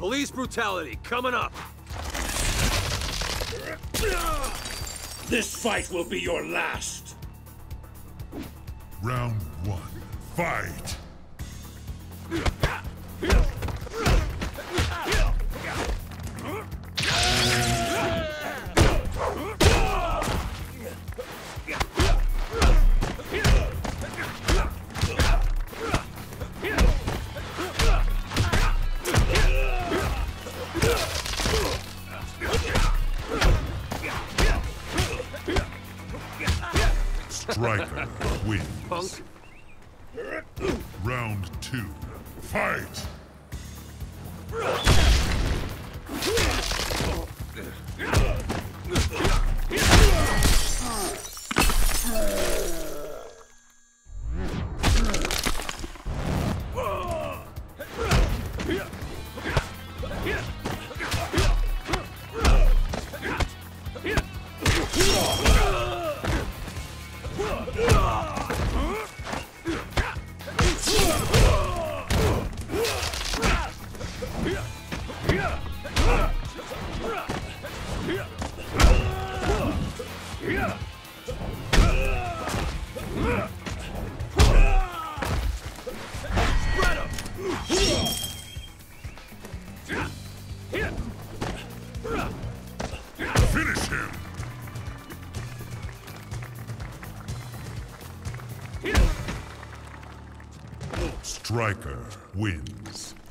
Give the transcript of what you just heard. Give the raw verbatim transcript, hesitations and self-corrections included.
Police brutality coming up. This fight will be your last. Round one, fight! Stryker wins. Punk. Round two, fight! Finish him! Stryker wins.